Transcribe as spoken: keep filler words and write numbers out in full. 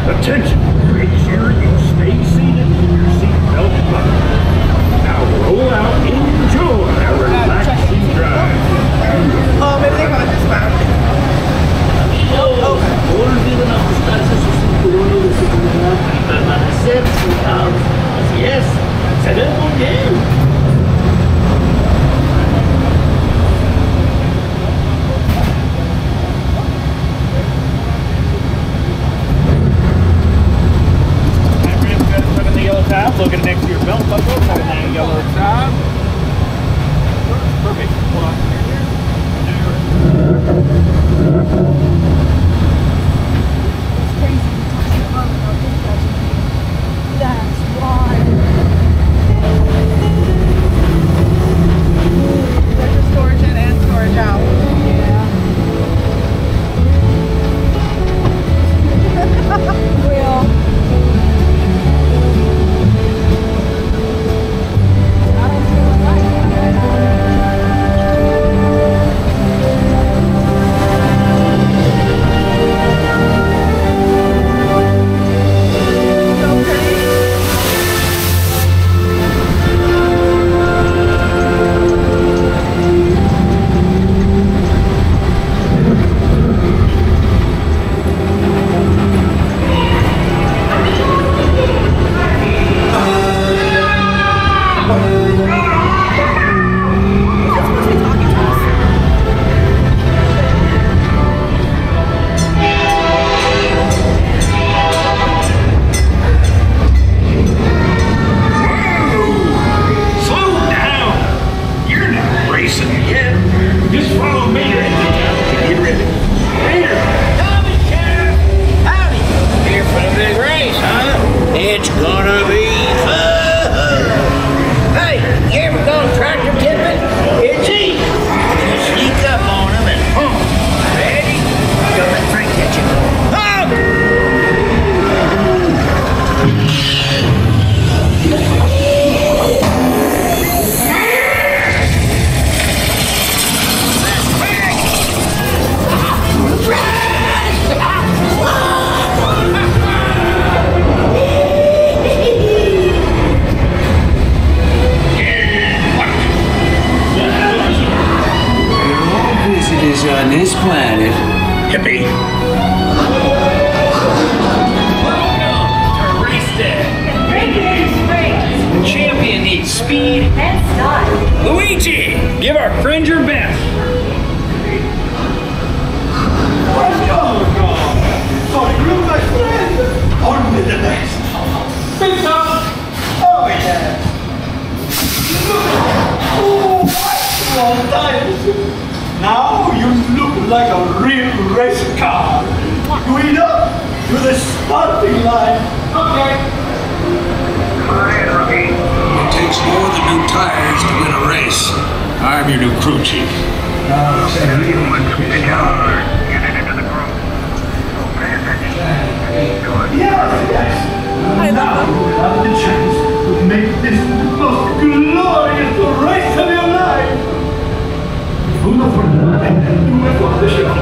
Attention, make sure you stay seated with your seatbelt buttoned. Now roll out, enjoy a relaxing drive. Oh, maybe they got this back. Oh, olviden ajustarse su cinturón de seguridad y permanecer sentados. Así es, se ven muy bien. Tab, looking next to your belt buckle, holding that yellow tab. Perfect. Hold on. It's crazy. That's why. There's a storage in and storage out. Yeah. Real. On this planet. Hippie. Race day. The champion needs speed and style. Luigi, give our friend your best. For you, my friend, only the best. Pixar. Oh yes. Oh, long time. Now you look like a real race car. Going up to the starting line. Okay. Fine, rookie. It takes more than new tires to win a race. I'm your new crew chief. Now, say You want to pick hard. Get it into the group. So pay attention. Good. yes, yes. I Now love you will have the chance to make this the most glorious race of your life. Uno por delante, due por detrás.